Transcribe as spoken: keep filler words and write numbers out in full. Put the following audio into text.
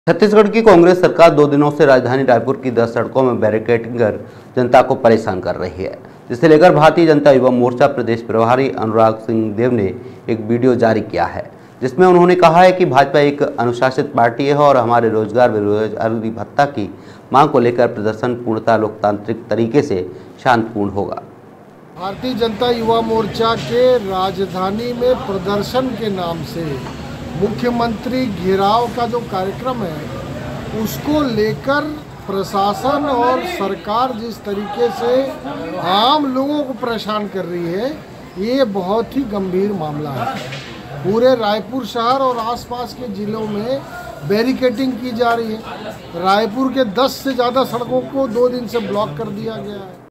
छत्तीसगढ़ की कांग्रेस सरकार दो दिनों से राजधानी रायपुर की दस सड़कों में बैरिकेडिंग कर जनता को परेशान कर रही है, जिसे लेकर भारतीय जनता युवा मोर्चा प्रदेश प्रभारी अनुराग सिंह देव ने एक वीडियो जारी किया है, जिसमें उन्होंने कहा है कि भाजपा एक अनुशासित पार्टी है और हमारे रोजगार बेरोजगारी भत्ता की मांग को लेकर प्रदर्शन पूर्णतः लोकतांत्रिक तरीके से शांतिपूर्ण होगा। भारतीय जनता युवा मोर्चा के राजधानी में प्रदर्शन के नाम से मुख्यमंत्री घेराव का जो कार्यक्रम है उसको लेकर प्रशासन और सरकार जिस तरीके से आम लोगों को परेशान कर रही है, ये बहुत ही गंभीर मामला है। पूरे रायपुर शहर और आसपास के जिलों में बैरिकेडिंग की जा रही है। रायपुर के दस से ज़्यादा सड़कों को दो दिन से ब्लॉक कर दिया गया है।